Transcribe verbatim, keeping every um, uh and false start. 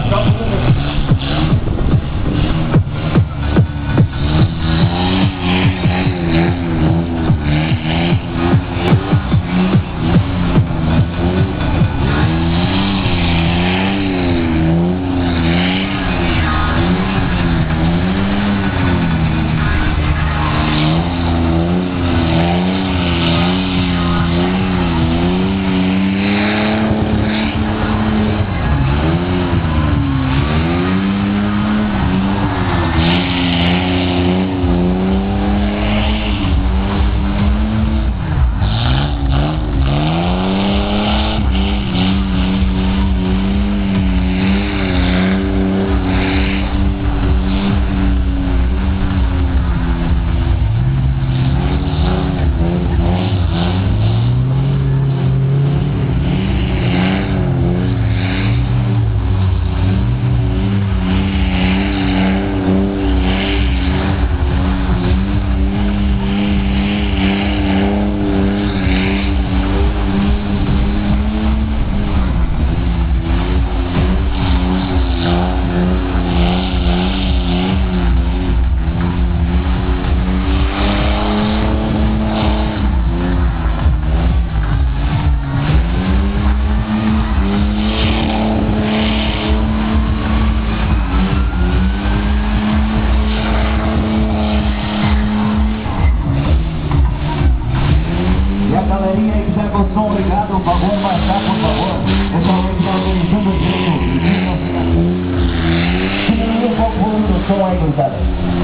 Galerinha aí que tá com o som ligado, por favor, marcar, por favor. Pessoal que tá organizando o jogo. Diminui um pouco o volume do som aí, gurizada.